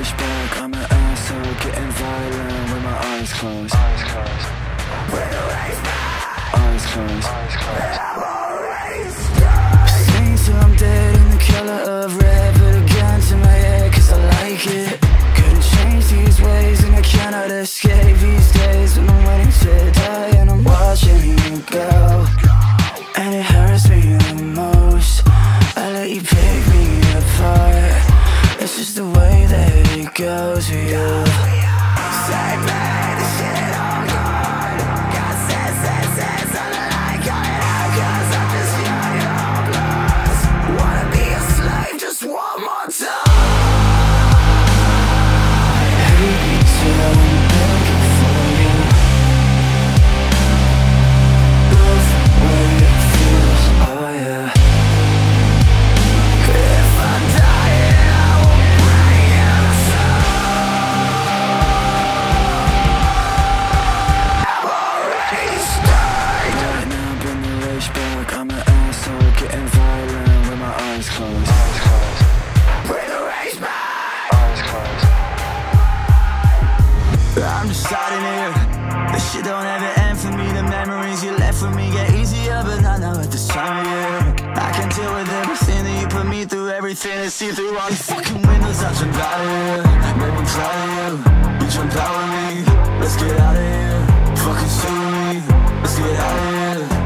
race back. I'm an asshole, getting violent with my eyes closed. With the race back. Eyes closed. Sing till I'm dead in the color of red. Put a gun to my head cause I like it. Couldn't change these ways and I cannot escape these days when I'm waiting to die and I'm watching you go. And it hurts me the most. I let you pick me apart. It's just the way that it goes for you. Save me, this shit all gone. God says, on the line, calling out cause I'm just young and hopeless. Wanna be a slave just one more time. Every time I'm begging for you. Love the way it feels, oh yeah. If I'm dying, I will bring you I'm already stuck. Right now, bring the rage back. I'm an asshole, getting violent with my eyes closed. Bring the rage back. Eyes closed. I'm just sliding here. This shit don't ever end for me. The memories you left for me get easier, but not now at this time of year. I can deal with everything that you put me through, everything to see through all these fucking windows. I jump out of here, made me proud of you. You jump out with me, let's get out of here. Fucking sue me, let's get out of here.